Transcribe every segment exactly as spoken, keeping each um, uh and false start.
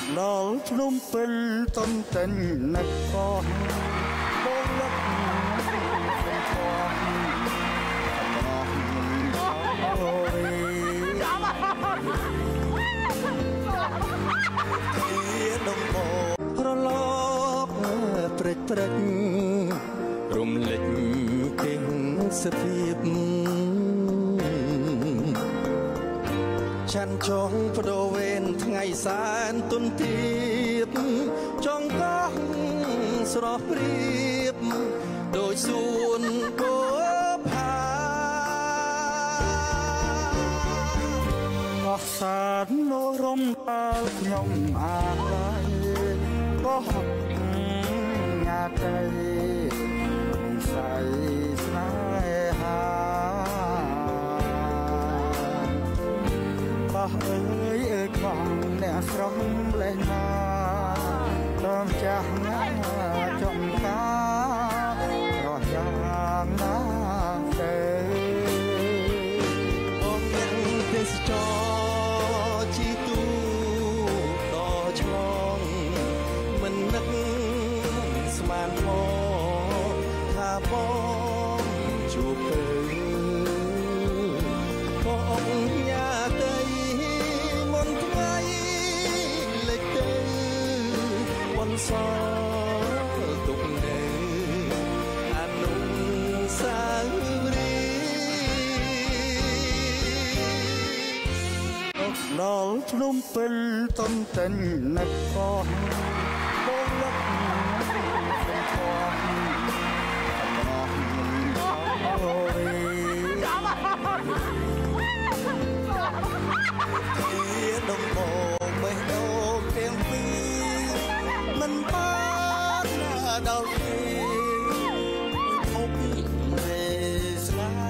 ដល់ភ្នំពេញតន្ទិននឹកកោះបងលឹកសំខំអូរីជាដងបងប្រឡប់ព្រឹកព្រឹករំលេចគេងសភាពឆាន់ចង់បដូរវេនថ្ងៃសែនទុនទាបចង់កោះស្រស់ព្រៀបដោយសួនគោផាកោះសានលោរំតាលខ្ញុំអាឡ័យកោះញ៉ាទៅស័យស្នេហាបោះអើយអើយបងអ្នកស្រស់លេះណាតាមចាស់ណាចំការស់យ៉ាងណាទៅបងមានទេសចរជីទូដល់ឆ្លងមិននឹកស្មានមកថាបងជួបទៅបងញ៉ាទៅមុនថ្ងៃលេចទៅวันសល់ទុកនៅអនុស្សាវរីយ៍ដល់ភ្នំពេញតន្ទិននឹកកោះបងលឹកសំខំអូរីជាដងបងបេះដូងទាំងពីរមិនបានដល់ពេលមុខទេស្នេហ៍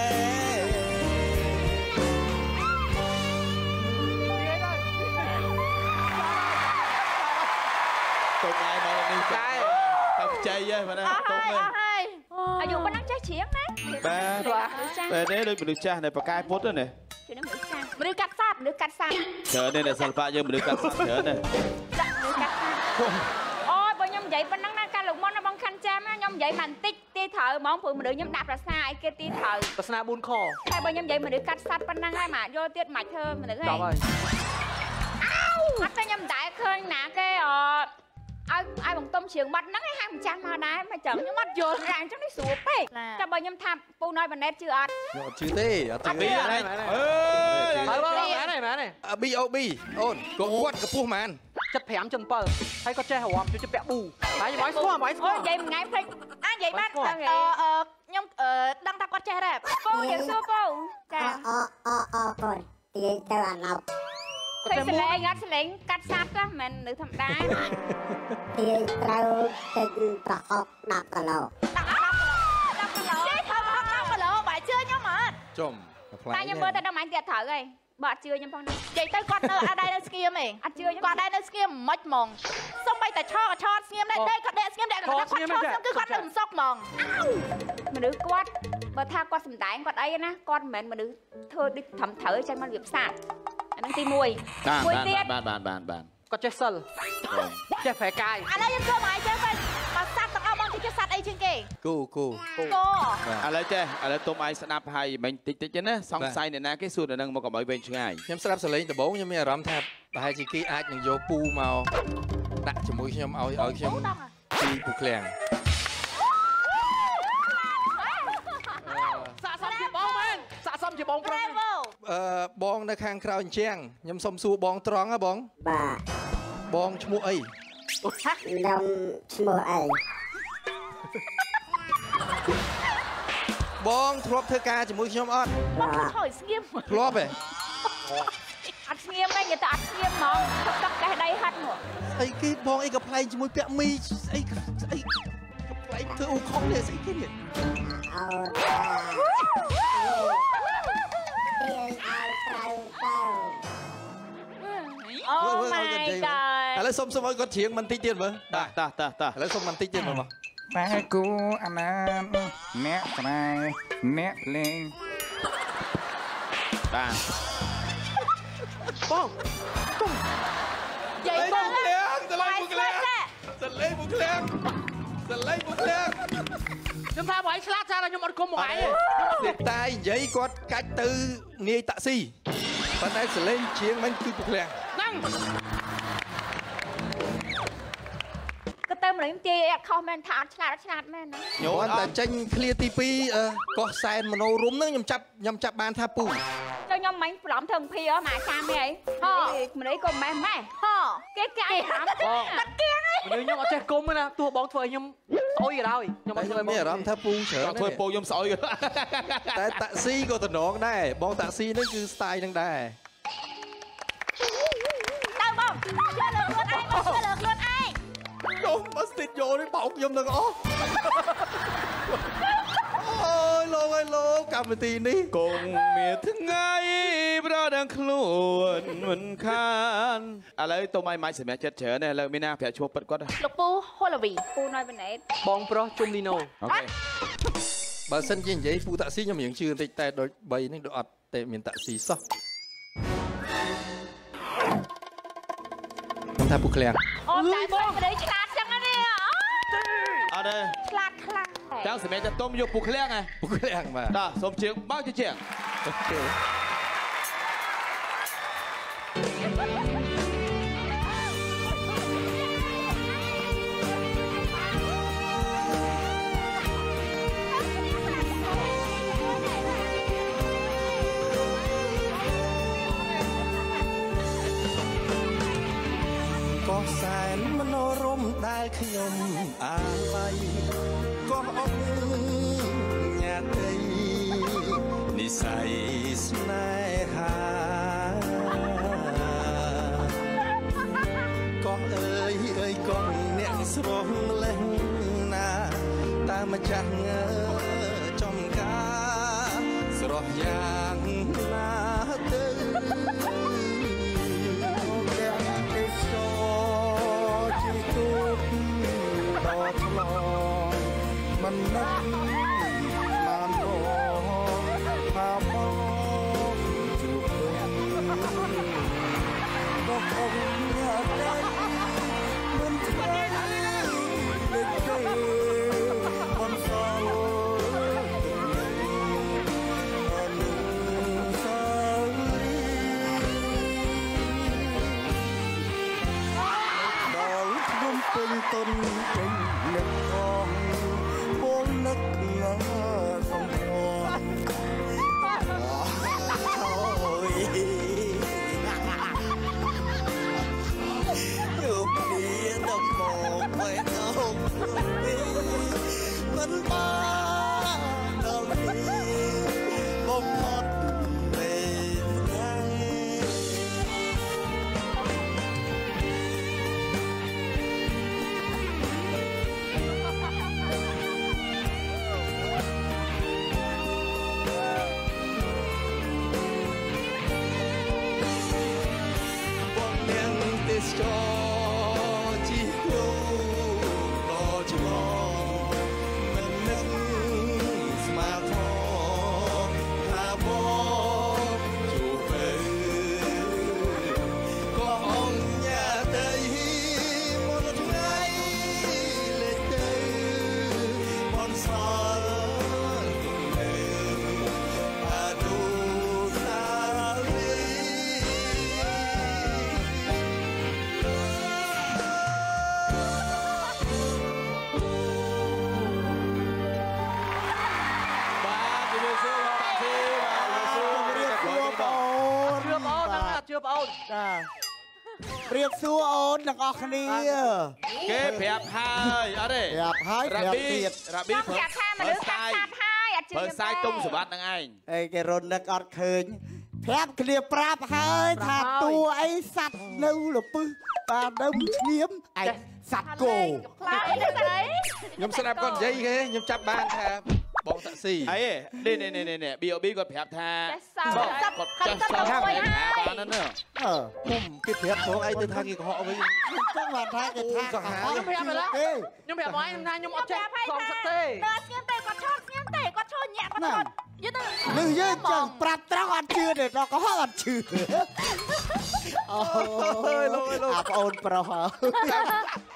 តុកហើយមកនេះចាយតែខ្ចីហ៎បាទតុកនេះអាយុប៉ុណ្ណឹងចេះច្រៀងណាបាទបាទនេះដូចមនុស្សចាស់នៅបកាយពុតណាជួយនឹងមនុស្សចាស់មនុស្សកាត់សាប់មនុស្សកាត់សាប់ច្រើននេះអ្នកសិល្បៈយើងមនុស្សកាត់សាប់ច្រើនណាចាក់មនុស្សកាត់សាប់អូយបើខ្ញុំនិយាយប៉ុណ្ណឹងណាកាលលោកមុនណាបងខាន់ចាំណាខ្ញុំនិយាយបន្តិចទីត្រូវហ្មងព្រោះមនុស្សខ្ញុំដាក់ប្រស្នាអីគេទីត្រូវប្រស្នាបួនខតែបើខ្ញុំនិយាយមនុស្សកាត់សាប់ប៉ុណ្ណឹងហើយមកយកទៀតមិនធ្វើមនុស្សហ្នឹងហើយអោអត់តែខ្ញុំតែឃើញណាគេអឲ្យឲ្យបងទុំជ្រៀងបាត់ហ្នឹងឲ្យហាំចាស់មកដែរមកចឹងខ្ញុំអត់យល់យ៉ាងចឹងនេះស្រួលពេកតែបើខ្ញុំថាពូណយបណ្ឌិតជឿអត់ខ្ញុំអត់ជឿទេអត់ជឿទេអើយហើយបងម៉ែនេះម៉ែនេះប៊ី អូ ប៊ី អូនគាត់កម្ពស់ហ្មងចិត្ត 5.7 ហើយគាត់ចេះរំជួយពាក់ប៊ូហើយបងស្គាល់បងស្គាល់និយាយមួយថ្ងៃភ្លេចអានិយាយបានអឺខ្ញុំដឹងថាគាត់ចេះរ៉េបពូយើងសួរពូចាអអអកូនទាញទៅអាឡោឃើញស្លេងអត់ស្លេងកាត់សាប់ទៅមិននៅធម្មតាទាញត្រូវទឹកប្រហុក10គីឡូ 10គីឡូ10គីឡូចេះធ្វើប្រហុក10គីឡូបើជឿខ្ញុំអត់ចំតែខ្ញុំមើលតែដល់ម៉ាញ់ទៀតត្រូវហើយបើអត់ជឿខ្ញុំផងណានិយាយទៅគាត់នៅអត់ដែរនៅស្ងៀមឯងអត់ជឿខ្ញុំគាត់ដែរនៅស្ងៀមមិនហ្មងសុំបីតែឆោឆោស្ងៀមដែរតែគាត់ដែរស្ងៀមដែរគាត់គាត់ឆោស្ងៀមគឺគាត់នៅមិនសុកហ្មងមនុស្សគាត់បើថាគាត់សំដែងគាត់អីណាគាត់មិនមែនមនុស្សធ្វើដូចត្រឹមត្រូវចឹងមករៀបសាស្ត្រអានឹងទី1មួយទៀតបានបានបានបានគាត់ចេះសិលចេះប្រែកាយឥឡូវយើងធ្វើមកចេះវិញមកសัตว์ទាំងអស់បងចេះសัตว์អីជាងគេគូគូគូឥឡូវចេះឥឡូវទុំឲ្យស្ដាប់ហើយមិញតិចតិចណាសង្ស័យអ្នកណាគេសួរនៅនឹងមកកុំឲ្យវែងឆ្ងាយខ្ញុំស្ដាប់សលេងដំបូងខ្ញុំមានអារម្មណ៍ថាប្រហែលជាគេអាចនឹងយកពូមកដាក់ជាមួយខ្ញុំឲ្យឲ្យខ្ញុំពីពូឃ្លាំងស័កសមជាបងមែនស័កសមជាបងប្រុសអឺបងនៅខាងក្រៅអញ្ចឹងខ្ញុំសុំសួរបងត្រង់ហ៎បងបាទបងឈ្មោះអីខ្ញុំឈ្មោះអីបងធ្លាប់ធ្វើការជាមួយខ្ញុំអត់បងថយស្ងៀមធ្លាប់ទេអត់ស្ងៀមទេនិយាយទៅអត់ស្ងៀមហ្មងទឹកកេះដីហាត់មកស្អីគេបងអីក៏ផ្លែងជាមួយពាក់មីស្អីស្អីផ្លែងធ្វើអ៊ូខុងនេះស្អីគេនេះអោអូ my god ឥឡូវសុំសុំឲ្យគាត់ច្រៀងបន្តិចទៀតមើលតាតាតាតាឥឡូវសុំបន្តិចទៀតមើលតែគូអាណាអ្នកស្រែអ្នកលេងបាទបងយាយបងบุกเลี้ยงสไลด์บุกเลี้ยงខ្ញុំថាបងឯងឆ្លាតចាខ្ញុំអត់គុំបងឯងទេតែនិយាយគាត់កាច់ទៅនាយតាក់ស៊ីប៉ុន្តែសលេងជាងមិនគឺបុកលះហ្នឹងក៏ទៅម្លេះទាអត់ខុសមែនថាអត់ឆ្លាតអត់ឆ្លាតមែនណាញោមតែចេញឃ្លាទីពីរកោះសែនមโนរមហ្នឹងខ្ញុំចាប់ខ្ញុំចាប់បានថាពូចូលខ្ញុំមិញប្រឡំធ្វើភាហ៎ម៉ាចាមេអីហ៎ម្លេះក៏ម៉េះម៉េះហ៎គេគេអាយហាំបាត់គៀងអីមនុស្សខ្ញុំអត់ចេះគុំទេណាទោះបងធ្វើឲ្យខ្ញុំស្អុយក៏ដោយខ្ញុំអត់ធ្វើមានអារម្មណ៍ថាពូច្រើនធ្វើពូខ្ញុំស្អុយតែតាក់ស៊ីក៏តំណងដែរបងតាក់ស៊ីហ្នឹងគឺ style ហ្នឹងដែរទៅបងជឿលើខ្លួនឯងបងជឿលើខ្លួនឯងខ្ញុំមកស្ទិតយកនេះបោកខ្ញុំទាំងអស់អូយលោកអើយលោកកម្មវិធីនេះគង់មានថ្ងៃប្រដឹងខ្លួនមិនខានឥឡូវទៅម៉ៃម៉ៃសម្រាប់ចិត្តច្រើនឥឡូវមានណាប្រាក់ឈ្មោះពិតគាត់លោកពូហូឡាវីពូណយបណេតបងប្រុសជុំលីណូអូខេបើសិនជានិយាយពូតាក់ស៊ីខ្ញុំរៀងជឿបន្តិចតែដូចបីនេះដូចអត់តែមានតាក់ស៊ីសោះខ្ញុំថាពូឃ្លាំងអូតែបងប្តីឆ្លាតចឹងណាអត់ទេឆ្លាតខ្លាំងចាំសម្រាប់តែទុំយកពូឃ្លាំងហ៎ពូឃ្លាំងបាទបាទសូមជើងបើជើងអូខេក៏សែនមโนរមដែលខ្ញុំអាឡ័យក៏អបញ៉ាតីនិស័យស្នេហាក៏អើយអើយកងអ្នកស្រស់លេងណាតែម្ចាស់ងើចំការស្រស់យ៉ាងណាទៅมันนักมันรอพาบองจูบก็คงอยากได้มันเธอเด็กเก๋บนเสาอันหนึ่งสาวรีดาวทุ่มเป็นต้นเป็นเล็กทองนึกงาสมพรโอ้ยอยู่ดีต้องมองไปเอามันบ้าดอกนี้บ่พอดเป็นไงจอจีโยรอจมองมันนึกสมาทองหาบอกจูบเอ๋ก็ห้องยาเตยมนต์ไงเล็กเตยมนต์สอนเอ๋อาดูสาลีជឿបងអូនចាព្រៀបសួរអូនទាំងអស់គ្នាគេប្រាប់ហើយអត់ទេប្រាប់ហើយប្រាប់ទៀតរ៉ាប៊ីប្រាប់ថាមនុស្សកាត់កាត់ហើយអត់ជឿប្រើសាយទុំសវត្តនឹងឯងអីគេរត់នឹកអត់ឃើញប្រាប់គ្នាប្រាប់ហើយថាតួអីសัตว์នៅលពឹសបានដើមឈ្ងៀមឯងសัตว์គោខ្លាចទេស្អីខ្ញុំស្ដាប់គាត់និយាយគេខ្ញុំចាប់បានថាបងតាក់ស៊ីអីនេះនេះនេះនេះ ប៊ី អូ ប៊ី គាត់ប្រាប់ថាគាត់គាត់គាត់ទៅមួយហើយបានណាស់អឺខ្ញុំគេប្រាប់ផងអីទៅថាគេកុហកវិញចឹងបានថាគេថាខ្ញុំប្រាប់ឥឡូវខ្ញុំប្រាប់បងឯងថាខ្ញុំអត់ចេះខំសឹកទេដល់ស្ងៀមទេគាត់ឈប់ស្ងៀមទេគាត់ឈរញាក់គាត់ឈរយទៅលឺយើងចឹងប្រាប់ត្រង់អត់ជឿទេដល់កុហកអត់ជឿអូយលោកលោកអាប្អូនប្រុស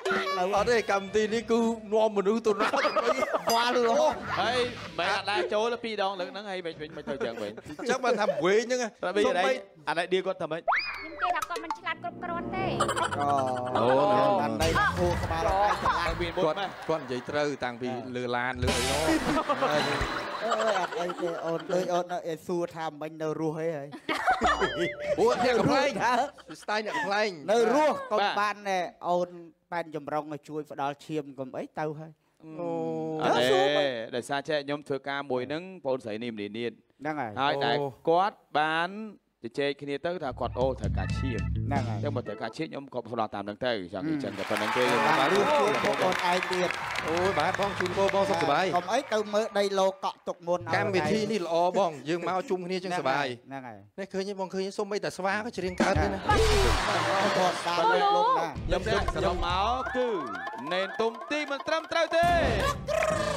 អត់ទេកម្មវិធីនេះគឺនាំមនុស្សទៅណាទៅវ៉ាលហ៎ហើយមិនអត់ដែរចូលពីរដងលើកហ្នឹងហើយវិញវិញមិនទៅចឹងវិញអញ្ចឹងបានថាវែងហ្នឹងតែវិញអត់អត់ឌីគាត់ថាម៉េចខ្ញុំគេថាគាត់មិនឆ្លាតគ្រប់គ្រាន់ទេអូបានដៃគូក្បាលឯងឆ្លាតមានបុតគាត់ម៉េចគាត់និយាយត្រូវតាំងពីលើឡានលើអីនោះអើយអត់អីទេអូនដូចអូនអេសួរថាមិញនៅរស់អីហើយអូអ្នកកំ pl ែងស្ទាយអ្នកកំ pl ែងនៅរស់ក៏បានអូនបានចម្រុងឲ្យជួយផ្ដល់ឈាមកុំអីទៅហើយអូអត់ទេដោយសារចេះខ្ញុំធ្វើការមួយហ្នឹងបងស្រីនេះម្នានេះហ្នឹងហើយហើយតែគាត់បានជជែកគ្នាទៅថាគាត់អូត្រូវការឈាមហ្នឹងហើយអញ្ចឹងបើត្រូវការឈាមខ្ញុំក៏ផ្ដល់តាមហ្នឹងទៅចង់និយាយចឹងតែប៉ុណ្្នឹងទេបានរស់ជួយបងអូនឯងទៀតអូយបាទបងជូនពរបងសុខសប្បាយកុំអីទៅមើលដីឡូកក់ទុកមុនកម្មវិធីនេះល្អបងយើងមកជុំគ្នាចឹងសប្បាយហ្នឹងហើយនេះឃើញទេបងឃើញសុំបីតែស្វាក៏ច្រៀងកើតទេណាគាត់តាមលើលោកណាខ្ញុំតែខ្ញុំមកគឺណែនទុំទីមិនត្រឹមត្រូវទេ